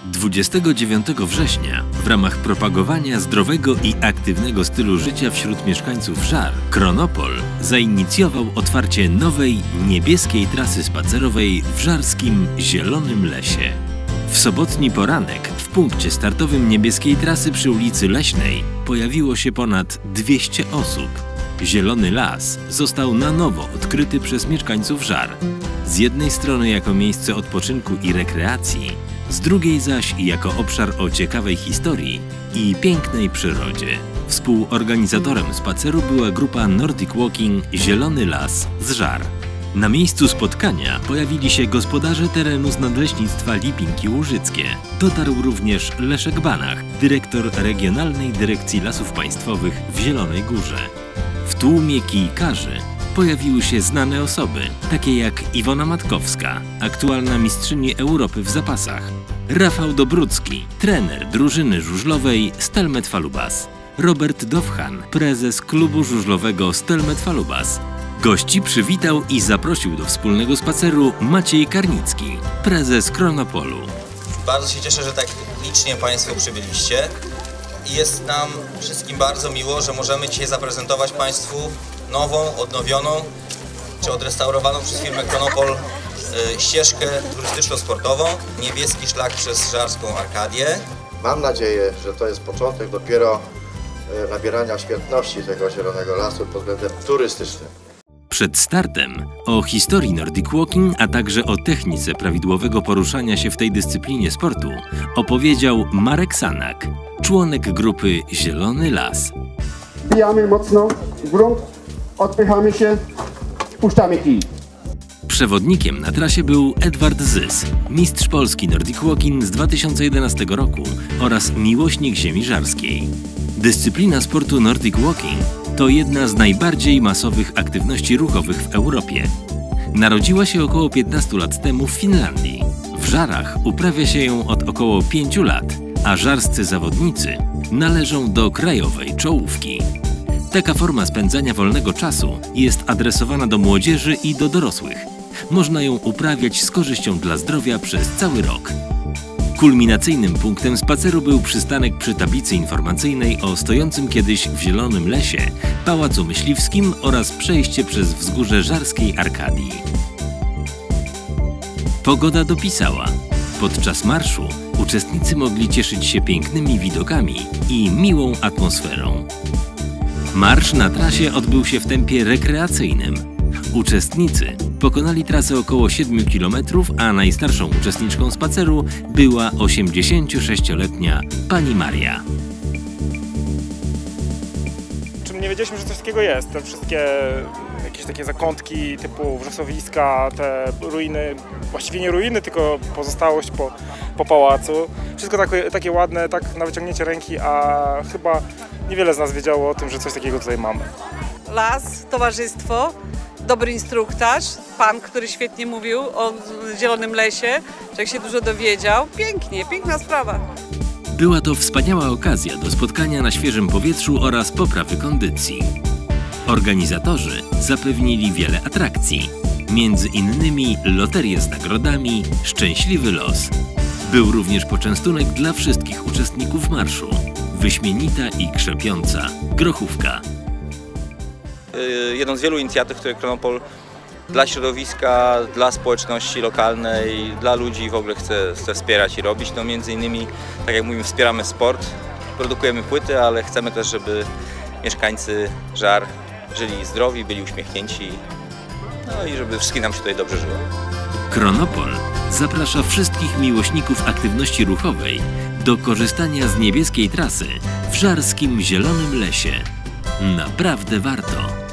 29 września w ramach propagowania zdrowego i aktywnego stylu życia wśród mieszkańców Żar, Kronopol zainicjował otwarcie nowej, niebieskiej trasy spacerowej w żarskim Zielonym Lesie. W sobotni poranek w punkcie startowym niebieskiej trasy przy ulicy Leśnej pojawiło się ponad 200 osób. Zielony Las został na nowo odkryty przez mieszkańców Żar. Z jednej strony jako miejsce odpoczynku i rekreacji, z drugiej zaś jako obszar o ciekawej historii i pięknej przyrodzie. Współorganizatorem spaceru była grupa Nordic Walking Zielony Las z Żar. Na miejscu spotkania pojawili się gospodarze terenu z Nadleśnictwa Lipinki Łużyckie. Dotarł również Leszek Banach, dyrektor Regionalnej Dyrekcji Lasów Państwowych w Zielonej Górze. W tłumie kijkarzy pojawiły się znane osoby, takie jak Iwona Matkowska, aktualna mistrzyni Europy w zapasach, Rafał Dobrucki, trener drużyny żużlowej Stelmet Falubas, Robert Dowchan, prezes klubu żużlowego Stelmet Falubas. Gości przywitał i zaprosił do wspólnego spaceru Maciej Karnicki, prezes Kronopolu. Bardzo się cieszę, że tak licznie Państwo przybyliście i jest nam wszystkim bardzo miło, że możemy dzisiaj zaprezentować Państwu nową, odnowioną czy odrestaurowaną przez firmę Kronopol ścieżkę turystyczno-sportową, niebieski szlak przez Żarską Arkadię. Mam nadzieję, że to jest początek dopiero nabierania świetności tego Zielonego Lasu pod względem turystycznym. Przed startem o historii Nordic Walking, a także o technice prawidłowego poruszania się w tej dyscyplinie sportu opowiedział Marek Sanak, członek grupy Zielony Las. Wbijamy mocno w grunt, odpychamy się, puszczamy kij. Przewodnikiem na trasie był Edward Zys, mistrz Polski Nordic Walking z 2011 roku oraz miłośnik ziemi żarskiej. Dyscyplina sportu Nordic Walking to jedna z najbardziej masowych aktywności ruchowych w Europie. Narodziła się około 15 lat temu w Finlandii. W Żarach uprawia się ją od około 5 lat, a żarscy zawodnicy należą do krajowej czołówki. Taka forma spędzania wolnego czasu jest adresowana do młodzieży i do dorosłych. Można ją uprawiać z korzyścią dla zdrowia przez cały rok. Kulminacyjnym punktem spaceru był przystanek przy tablicy informacyjnej o stojącym kiedyś w Zielonym Lesie Pałacu Myśliwskim oraz przejście przez wzgórze Żarskiej Arkadii. Pogoda dopisała. Podczas marszu uczestnicy mogli cieszyć się pięknymi widokami i miłą atmosferą. Marsz na trasie odbył się w tempie rekreacyjnym. Uczestnicy pokonali trasę około 7 km, a najstarszą uczestniczką spaceru była 86-letnia pani Maria. Czym nie wiedzieliśmy, że coś takiego jest. Te wszystkie jakieś takie zakątki typu wrzosowiska, te ruiny, właściwie nie ruiny, tylko pozostałość po pałacu. Wszystko takie ładne, tak na wyciągnięcie ręki, a chyba niewiele z nas wiedziało o tym, że coś takiego tutaj mamy. Las, towarzystwo, dobry instruktaż, pan, który świetnie mówił o Zielonym Lesie, człowiek się dużo dowiedział. Pięknie, piękna sprawa. Była to wspaniała okazja do spotkania na świeżym powietrzu oraz poprawy kondycji. Organizatorzy zapewnili wiele atrakcji, między innymi loterię z nagrodami, szczęśliwy los. Był również poczęstunek dla wszystkich uczestników marszu, wyśmienita i krzepiąca grochówka. Jedną z wielu inicjatyw, które Kronopol dla środowiska, dla społeczności lokalnej, dla ludzi w ogóle chce wspierać i robić. No między innymi, tak jak mówimy, wspieramy sport, produkujemy płyty, ale chcemy też, żeby mieszkańcy Żar żyli zdrowi, byli uśmiechnięci, no i żeby wszystkim nam się tutaj dobrze żyło. Kronopol zaprasza wszystkich miłośników aktywności ruchowej do korzystania z niebieskiej trasy w żarskim Zielonym Lesie. Naprawdę warto!